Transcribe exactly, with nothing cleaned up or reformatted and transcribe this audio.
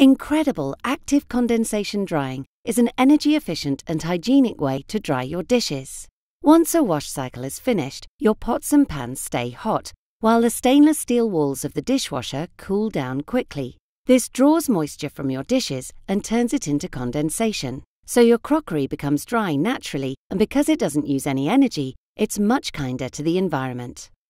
Incredible Active Condensation Drying is an energy-efficient and hygienic way to dry your dishes. Once a wash cycle is finished, your pots and pans stay hot, while the stainless steel walls of the dishwasher cool down quickly. This draws moisture from your dishes and turns it into condensation, so your crockery becomes dry naturally, and because it doesn't use any energy, it's much kinder to the environment.